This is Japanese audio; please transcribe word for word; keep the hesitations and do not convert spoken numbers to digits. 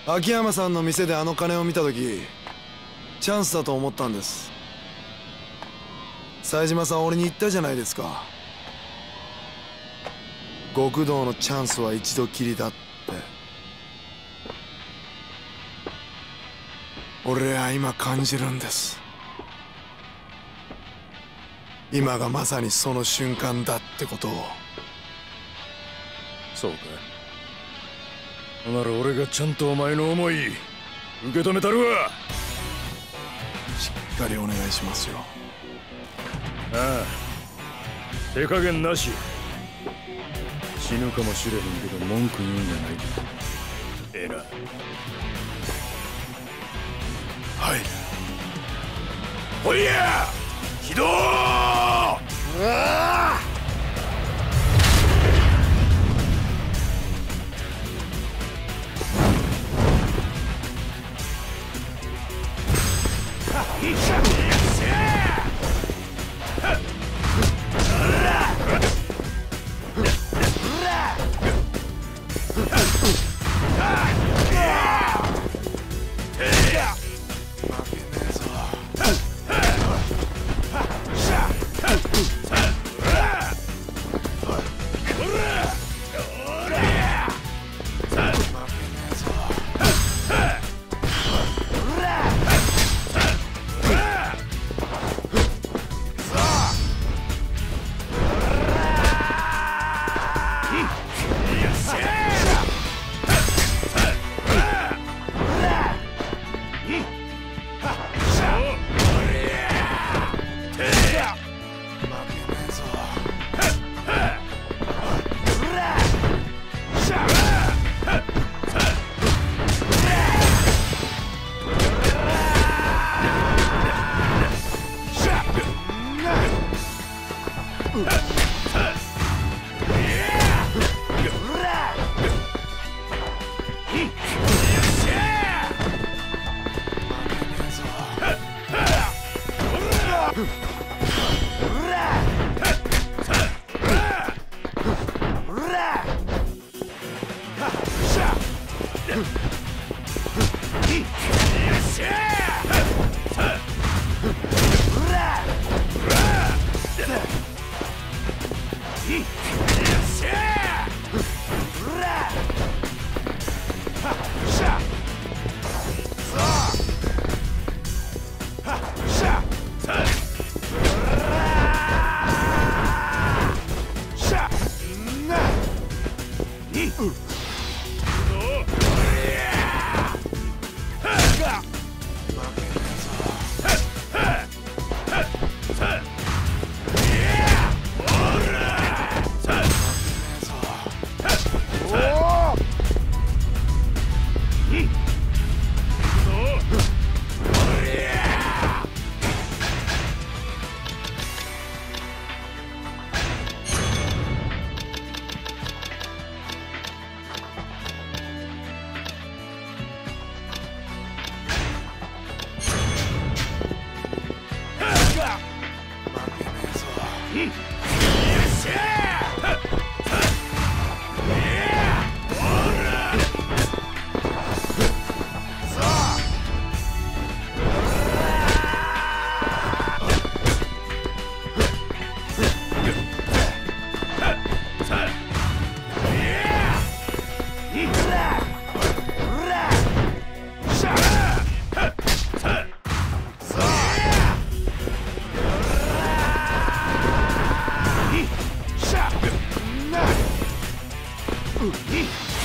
秋山さんの店であの金を見た時チャンスだと思ったんです。冴島さん俺に言ったじゃないですか。極道のチャンスは一度きりだって。俺は今感じるんです。今がまさにその瞬間だってことを。 そうか。なら俺がちゃんとお前の思い受け止めたるわ。 しっかりお願いしますよ。 ああ、手加減なし。死ぬかもしれへんけど文句言うんじゃない。ええな。 はい。 ほいや起動。うわっ